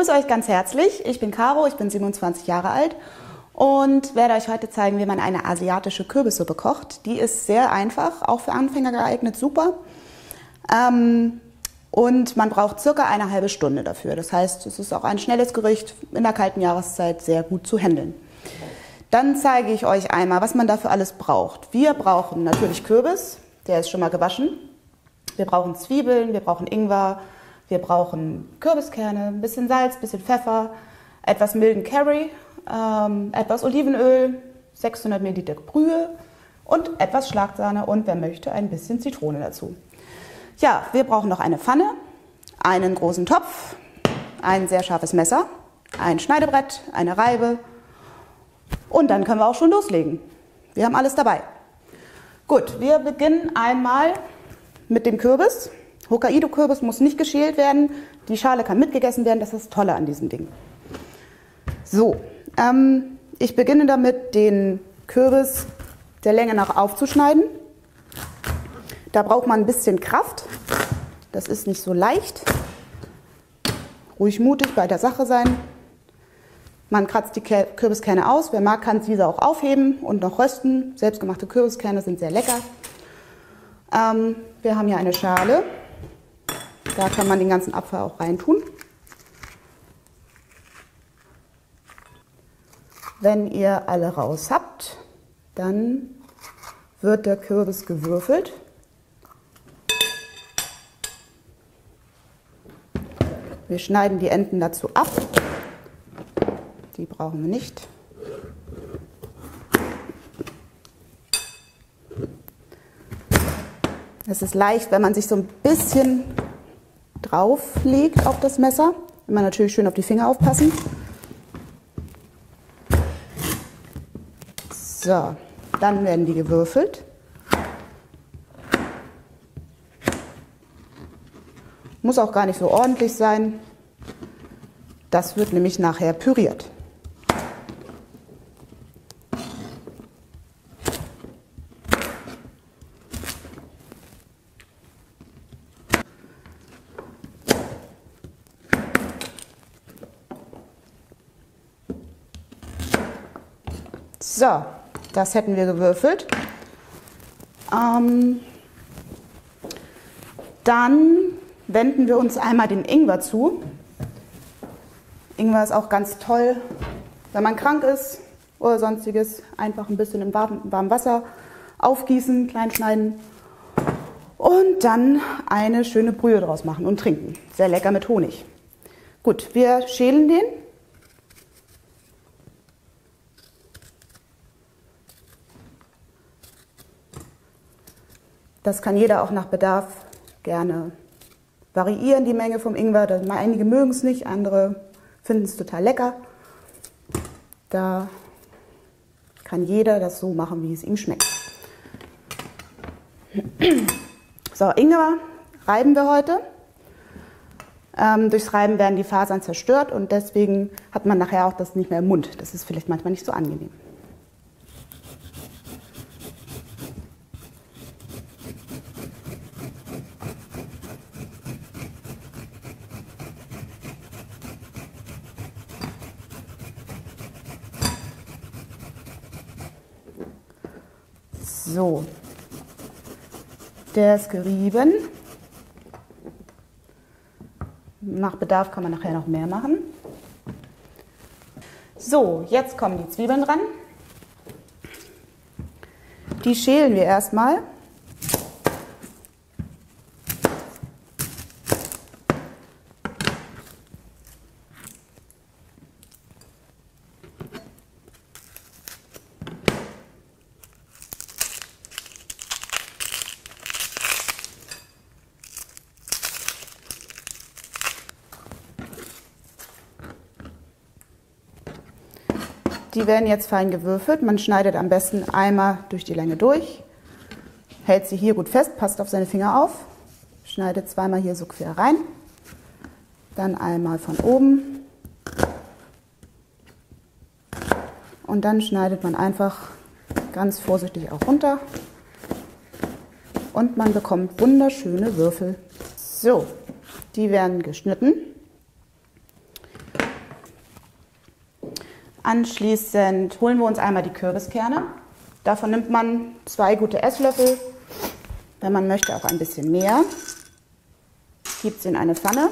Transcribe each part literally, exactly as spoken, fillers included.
begrüße euch ganz herzlich. Ich bin Caro, ich bin siebenundzwanzig Jahre alt und werde euch heute zeigen, wie man eine asiatische Kürbissuppe kocht. Die ist sehr einfach, auch für Anfänger geeignet, super. Ähm, und man braucht circa eine halbe Stunde dafür. Das heißt, es ist auch ein schnelles Gericht, in der kalten Jahreszeit sehr gut zu handeln. Dann zeige ich euch einmal, was man dafür alles braucht. Wir brauchen natürlich Kürbis, der ist schon mal gewaschen. Wir brauchen Zwiebeln, wir brauchen Ingwer, wir brauchen Kürbiskerne, ein bisschen Salz, ein bisschen Pfeffer, etwas milden Curry, ähm, etwas Olivenöl, sechshundert Milliliter Brühe und etwas Schlagsahne und wer möchte, ein bisschen Zitrone dazu. Ja, wir brauchen noch eine Pfanne, einen großen Topf, ein sehr scharfes Messer, ein Schneidebrett, eine Reibe und dann können wir auch schon loslegen. Wir haben alles dabei. Gut, wir beginnen einmal mit dem Kürbis. Hokkaido-Kürbis muss nicht geschält werden, die Schale kann mitgegessen werden, das ist das Tolle an diesem Ding. So, ähm, ich beginne damit, den Kürbis der Länge nach aufzuschneiden. Da braucht man ein bisschen Kraft, das ist nicht so leicht. Ruhig mutig bei der Sache sein. Man kratzt die Kürbiskerne aus, wer mag, kann diese auch aufheben und noch rösten. Selbstgemachte Kürbiskerne sind sehr lecker. Ähm, wir haben hier eine Schale. Da kann man den ganzen Abfall auch reintun. Wenn ihr alle raus habt, dann wird der Kürbis gewürfelt. Wir schneiden die Enden dazu ab. Die brauchen wir nicht. Es ist leicht, wenn man sich so ein bisschen drauf legt auf das Messer. Immer natürlich schön auf die Finger aufpassen. So, dann werden die gewürfelt. Muss auch gar nicht so ordentlich sein. Das wird nämlich nachher püriert. So, das hätten wir gewürfelt. Ähm, dann wenden wir uns einmal den Ingwer zu. Ingwer ist auch ganz toll, wenn man krank ist oder sonstiges. Einfach ein bisschen im warmen, warmen Wasser aufgießen, klein schneiden und dann eine schöne Brühe draus machen und trinken. Sehr lecker mit Honig. Gut, wir schälen den. Das kann jeder auch nach Bedarf gerne variieren, die Menge vom Ingwer. Einige mögen es nicht, andere finden es total lecker. Da kann jeder das so machen, wie es ihm schmeckt. So, Ingwer reiben wir heute. Ähm, durchs Reiben werden die Fasern zerstört und deswegen hat man nachher auch das nicht mehr im Mund. Das ist vielleicht manchmal nicht so angenehm. So, der ist gerieben. Nach Bedarf kann man nachher noch mehr machen. So, jetzt kommen die Zwiebeln dran. Die schälen wir erstmal. Die werden jetzt fein gewürfelt. Man schneidet am besten einmal durch die Länge durch, hält sie hier gut fest, passt auf seine Finger auf, schneidet zweimal hier so quer rein, dann einmal von oben und dann schneidet man einfach ganz vorsichtig auch runter und man bekommt wunderschöne Würfel. So, die werden geschnitten. Anschließend holen wir uns einmal die Kürbiskerne. Davon nimmt man zwei gute Esslöffel, wenn man möchte auch ein bisschen mehr. Gibt es in eine Pfanne.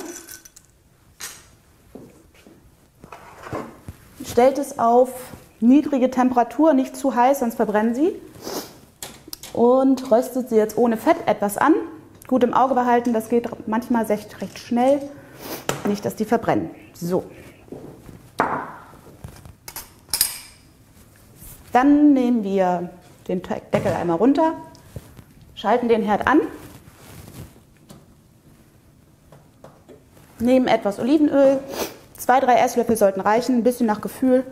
Stellt es auf niedrige Temperatur, nicht zu heiß, sonst verbrennen sie. Und röstet sie jetzt ohne Fett etwas an. Gut im Auge behalten, das geht manchmal recht, recht schnell. Nicht, dass die verbrennen. So. Dann nehmen wir den Deckel einmal runter, schalten den Herd an, nehmen etwas Olivenöl, zwei, drei Esslöffel sollten reichen, ein bisschen nach Gefühl.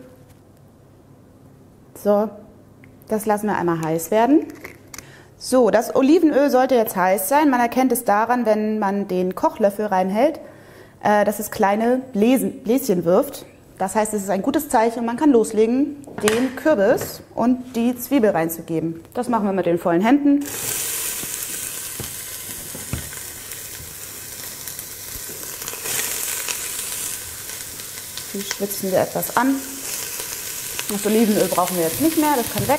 So, das lassen wir einmal heiß werden. So, das Olivenöl sollte jetzt heiß sein. Man erkennt es daran, wenn man den Kochlöffel reinhält, äh, dass es kleine Bläsen, Bläschen wirft. Das heißt, es ist ein gutes Zeichen und man kann loslegen, den Kürbis und die Zwiebel reinzugeben. Das machen wir mit den vollen Händen. Die schwitzen wir etwas an. Das Olivenöl brauchen wir jetzt nicht mehr, das kann weg.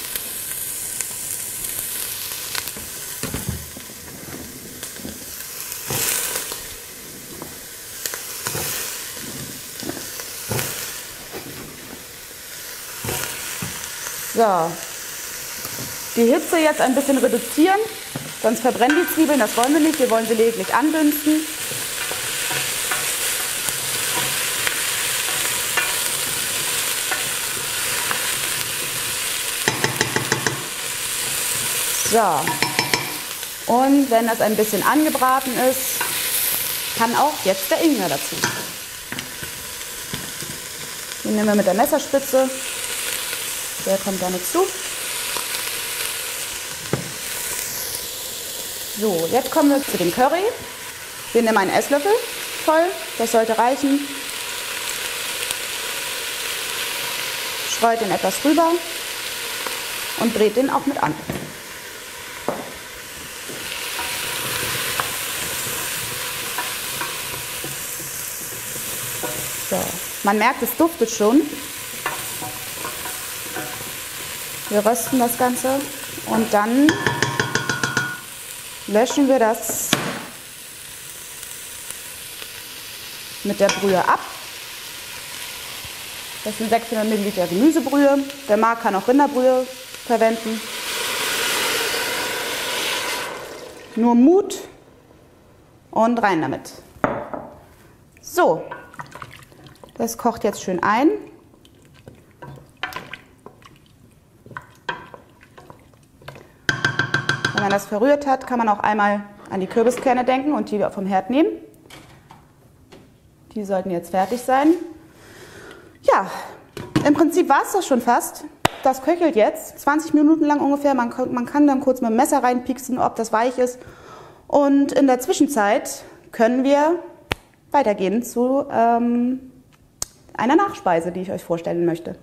So, die Hitze jetzt ein bisschen reduzieren, sonst verbrennen die Zwiebeln, das wollen wir nicht, wir wollen sie lediglich andünsten. So, und wenn das ein bisschen angebraten ist, kann auch jetzt der Ingwer dazu. Den nehmen wir mit der Messerspitze. Der kommt da nicht zu. So, jetzt kommen wir zu dem Curry. Wir nehmen einen Esslöffel voll, das sollte reichen. Streut den etwas rüber und dreht den auch mit an. So, man merkt, es duftet schon. Wir rösten das Ganze und dann löschen wir das mit der Brühe ab. Das sind sechshundert Milliliter Gemüsebrühe. Wer mag, kann auch Rinderbrühe verwenden. Nur Mut und rein damit. So, das kocht jetzt schön ein. Wenn man das verrührt hat, kann man auch einmal an die Kürbiskerne denken und die vom Herd nehmen. Die sollten jetzt fertig sein. Ja, im Prinzip war es das schon fast. Das köchelt jetzt, zwanzig Minuten lang ungefähr. Man, man kann dann kurz mit dem Messer reinpieksen, ob das weich ist. Und in der Zwischenzeit können wir weitergehen zu ähm, einer Nachspeise, die ich euch vorstellen möchte.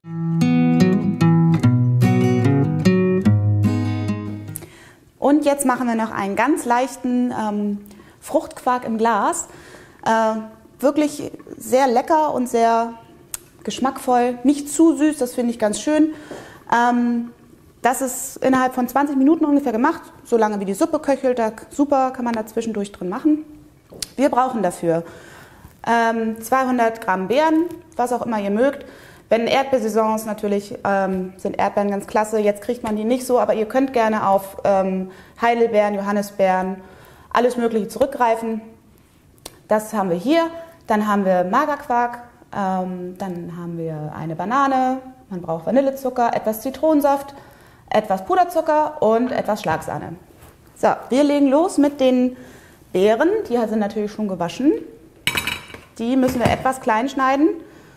Und jetzt machen wir noch einen ganz leichten ähm, Fruchtquark im Glas. Äh, wirklich sehr lecker und sehr geschmackvoll. Nicht zu süß, das finde ich ganz schön. Ähm, das ist innerhalb von zwanzig Minuten ungefähr gemacht, so lange wie die Suppe köchelt. Da, super, kann man da zwischendurch drin machen. Wir brauchen dafür ähm, zweihundert Gramm Beeren, was auch immer ihr mögt. Wenn Erdbeersaison ist, natürlich ähm, sind Erdbeeren ganz klasse. Jetzt kriegt man die nicht so, aber ihr könnt gerne auf ähm, Heidelbeeren, Johannisbeeren, alles Mögliche zurückgreifen. Das haben wir hier. Dann haben wir Magerquark, ähm, dann haben wir eine Banane, man braucht Vanillezucker, etwas Zitronensaft, etwas Puderzucker und etwas Schlagsahne. So, wir legen los mit den Beeren. Die sind natürlich schon gewaschen. Die müssen wir etwas klein schneiden.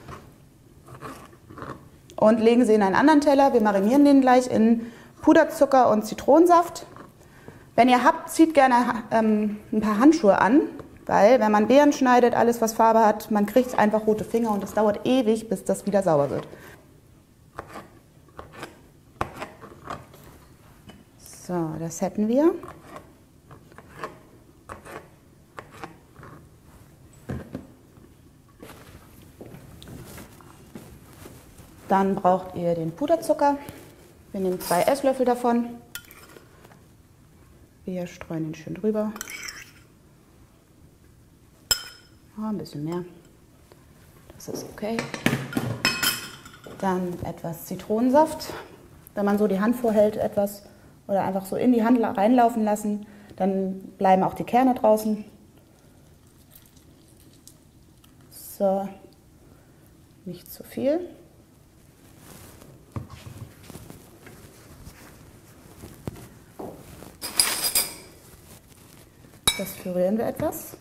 Und legen sie in einen anderen Teller. Wir marinieren den gleich in Puderzucker und Zitronensaft. Wenn ihr habt, zieht gerne ähm, ein paar Handschuhe an, weil wenn man Beeren schneidet, alles was Farbe hat, man kriegt einfach rote Finger und es dauert ewig, bis das wieder sauber wird. So, das hätten wir. Dann braucht ihr den Puderzucker. Wir nehmen zwei Esslöffel davon. Wir streuen ihn schön drüber. Oh, ein bisschen mehr. Das ist okay. Dann etwas Zitronensaft. Wenn man so die Hand vorhält, etwas oder einfach so in die Hand reinlaufen lassen, dann bleiben auch die Kerne draußen. So, nicht zu viel. Das pürieren wir etwas,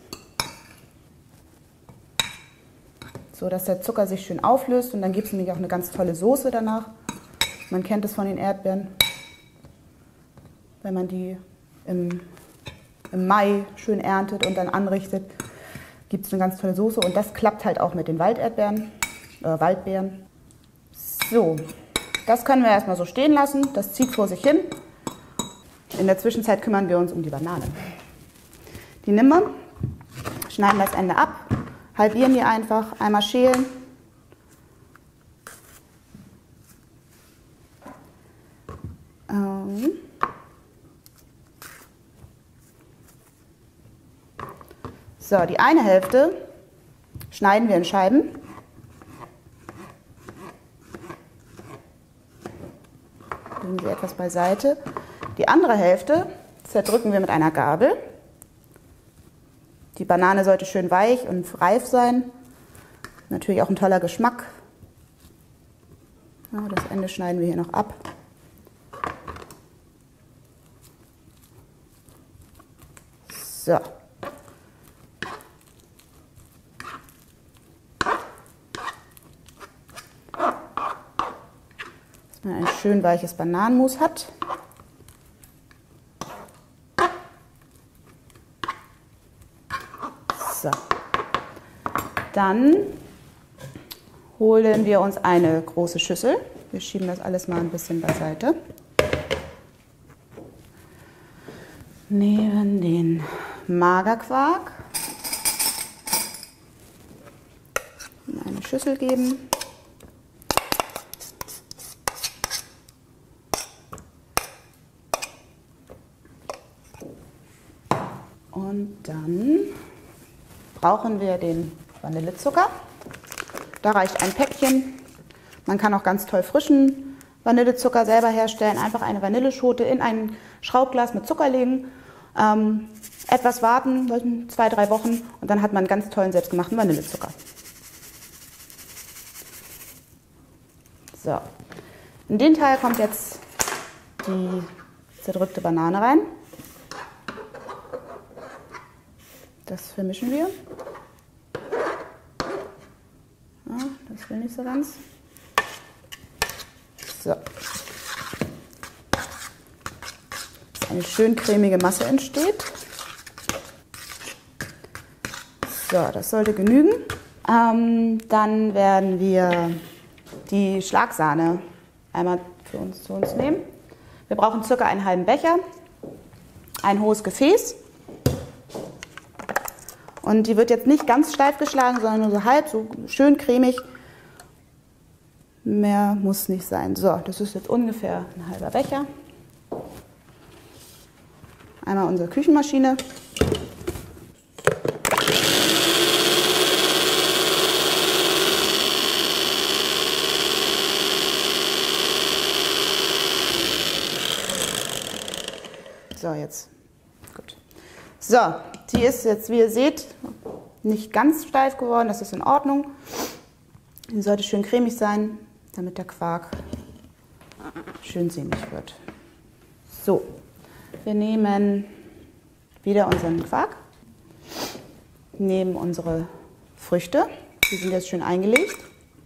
so dass der Zucker sich schön auflöst und dann gibt es nämlich auch eine ganz tolle Soße danach. Man kennt es von den Erdbeeren, wenn man die im, im Mai schön erntet und dann anrichtet, gibt es eine ganz tolle Soße und das klappt halt auch mit den Walderdbeeren, äh, Waldbeeren. So, das können wir erstmal so stehen lassen, das zieht vor sich hin. In der Zwischenzeit kümmern wir uns um die Banane. Die nehmen wir, schneiden das Ende ab, halbieren die einfach, einmal schälen. Ähm. So, die eine Hälfte schneiden wir in Scheiben. Legen sie etwas beiseite. Die andere Hälfte zerdrücken wir mit einer Gabel. Die Banane sollte schön weich und reif sein. Natürlich auch ein toller Geschmack. Ja, das Ende schneiden wir hier noch ab. So. Dass man ein schön weiches Bananenmus hat. So. Dann holen wir uns eine große Schüssel. Wir schieben das alles mal ein bisschen beiseite. Nehmen den Magerquark in eine Schüssel geben. Und dann brauchen wir den Vanillezucker. Da reicht ein Päckchen. Man kann auch ganz toll frischen Vanillezucker selber herstellen. Einfach eine Vanilleschote in ein Schraubglas mit Zucker legen, ähm, etwas warten, zwei, drei Wochen und dann hat man einen ganz tollen selbstgemachten Vanillezucker. So, in den Teil kommt jetzt die zerdrückte Banane rein. Das vermischen wir. Ja, das will nicht so ganz. So. Dass eine schön cremige Masse entsteht. So, das sollte genügen. Ähm, dann werden wir die Schlagsahne einmal für uns zu uns nehmen. Wir brauchen ca. einen halben Becher, ein hohes Gefäß. Und die wird jetzt nicht ganz steif geschlagen, sondern nur so halb, so schön cremig. Mehr muss nicht sein. So, das ist jetzt ungefähr ein halber Becher. Einmal unsere Küchenmaschine. So, jetzt. Gut. So, die ist jetzt, wie ihr seht, nicht ganz steif geworden. Das ist in Ordnung. Die sollte schön cremig sein, damit der Quark schön sämig wird. So, wir nehmen wieder unseren Quark, nehmen unsere Früchte, die sind jetzt schön eingelegt.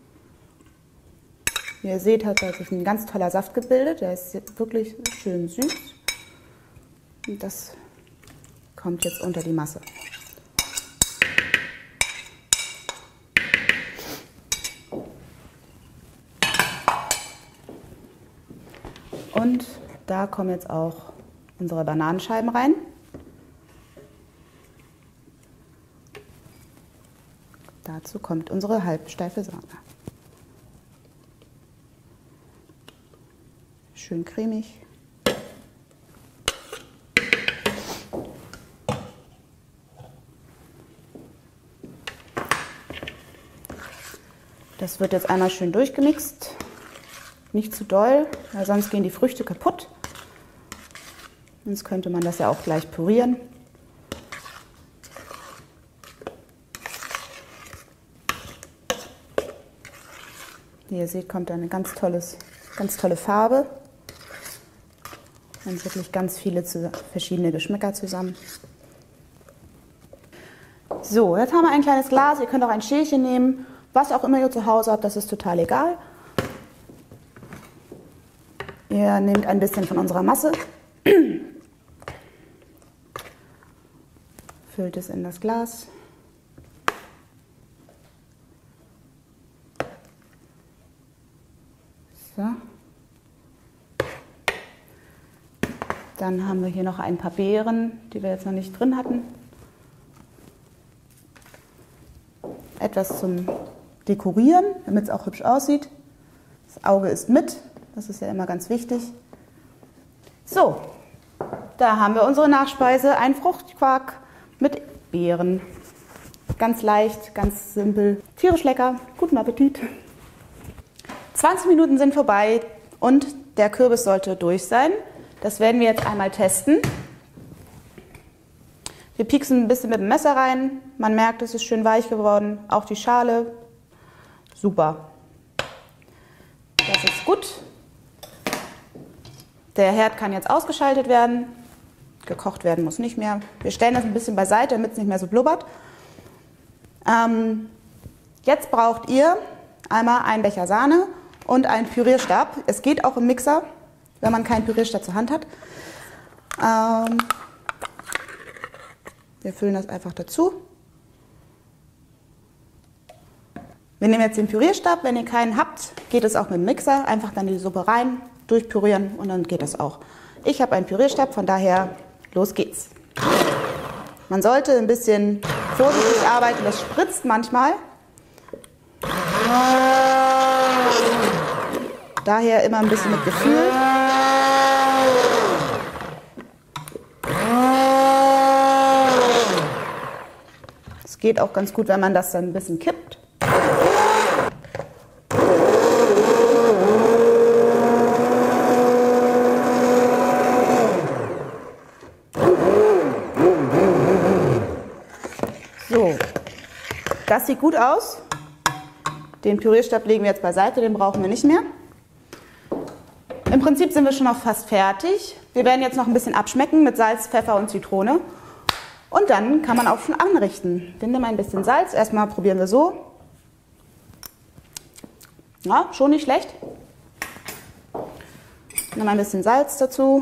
Wie ihr seht, hat sich ein ganz toller Saft gebildet, der ist wirklich schön süß. Und das kommt jetzt unter die Masse. Und da kommen jetzt auch unsere Bananenscheiben rein. Dazu kommt unsere halbsteife Sahne. schön cremig. Das wird jetzt einmal schön durchgemixt. Nicht zu doll, weil sonst gehen die Früchte kaputt. Sonst könnte man das ja auch gleich pürieren. Wie ihr seht, kommt da eine ganz, tolles, ganz tolle Farbe. Und wirklich ganz viele verschiedene Geschmäcker zusammen. So, jetzt haben wir ein kleines Glas. Ihr könnt auch ein Schälchen nehmen. Was auch immer ihr zu Hause habt, das ist total egal. Ihr nehmt ein bisschen von unserer Masse, füllt es in das Glas. So. Dann haben wir hier noch ein paar Beeren, die wir jetzt noch nicht drin hatten. Etwas zum Dekorieren, damit es auch hübsch aussieht. Das Auge ist mit, das ist ja immer ganz wichtig. So, da haben wir unsere Nachspeise, ein Fruchtquark mit Beeren. Ganz leicht, ganz simpel, tierisch lecker, guten Appetit. zwanzig Minuten sind vorbei und der Kürbis sollte durch sein. Das werden wir jetzt einmal testen. Wir pieksen ein bisschen mit dem Messer rein. Man merkt, es ist schön weich geworden. Auch die Schale. Super. Das ist gut. Der Herd kann jetzt ausgeschaltet werden. Gekocht werden muss nicht mehr. Wir stellen das ein bisschen beiseite, damit es nicht mehr so blubbert. Ähm, jetzt braucht ihr einmal einen Becher Sahne und einen Pürierstab. Es geht auch im Mixer, wenn man keinen Pürierstab zur Hand hat. Ähm, Wir füllen das einfach dazu. Wir nehmen jetzt den Pürierstab. Wenn ihr keinen habt, geht es auch mit dem Mixer. Einfach dann die Suppe rein, durchpürieren und dann geht das auch. Ich habe einen Pürierstab, von daher los geht's. Man sollte ein bisschen vorsichtig arbeiten, das spritzt manchmal. Daher immer ein bisschen mit Gefühl. Es geht auch ganz gut, wenn man das dann ein bisschen kippt. So, das sieht gut aus. Den Pürierstab legen wir jetzt beiseite, den brauchen wir nicht mehr. Im Prinzip sind wir schon noch fast fertig. Wir werden jetzt noch ein bisschen abschmecken mit Salz, Pfeffer und Zitrone. Und dann kann man auch schon anrichten. Wir nehmen ein bisschen Salz. Erstmal probieren wir so. Ja, schon nicht schlecht. Nehmen ein bisschen Salz dazu.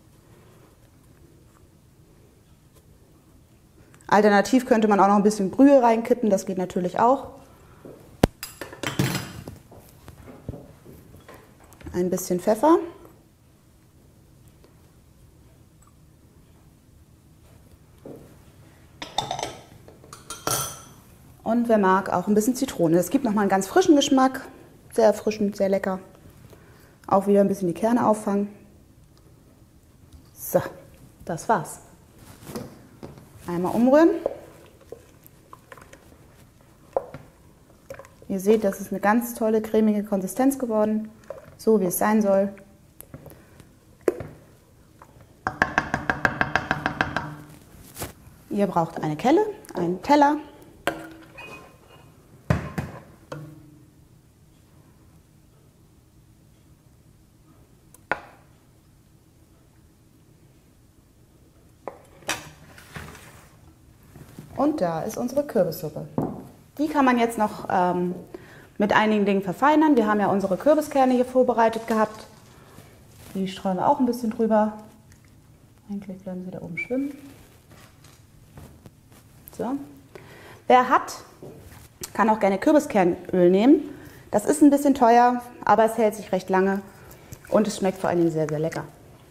Alternativ könnte man auch noch ein bisschen Brühe reinkippen. Das geht natürlich auch. Ein bisschen Pfeffer. Und wer mag, auch ein bisschen Zitrone. Es gibt nochmal einen ganz frischen Geschmack. Sehr erfrischend, sehr lecker. Auch wieder ein bisschen die Kerne auffangen. So, das war's. Einmal umrühren. Ihr seht, das ist eine ganz tolle, cremige Konsistenz geworden. So wie es sein soll. Ihr braucht eine Kelle, einen Teller. Und da ist unsere Kürbissuppe. Die kann man jetzt noch ähm, mit einigen Dingen verfeinern. Wir haben ja unsere Kürbiskerne hier vorbereitet gehabt. Die streuen wir auch ein bisschen drüber. Eigentlich bleiben sie da oben schwimmen. So. Wer hat, kann auch gerne Kürbiskernöl nehmen. Das ist ein bisschen teuer, aber es hält sich recht lange und es schmeckt vor allen Dingen sehr, sehr lecker.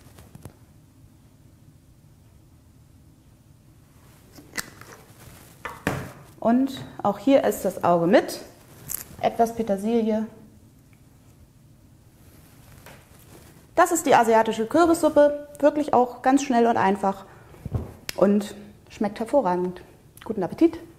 Und auch hier ist das Auge mit. Etwas Petersilie. Das ist die asiatische Kürbissuppe, wirklich auch ganz schnell und einfach und schmeckt hervorragend. Guten Appetit!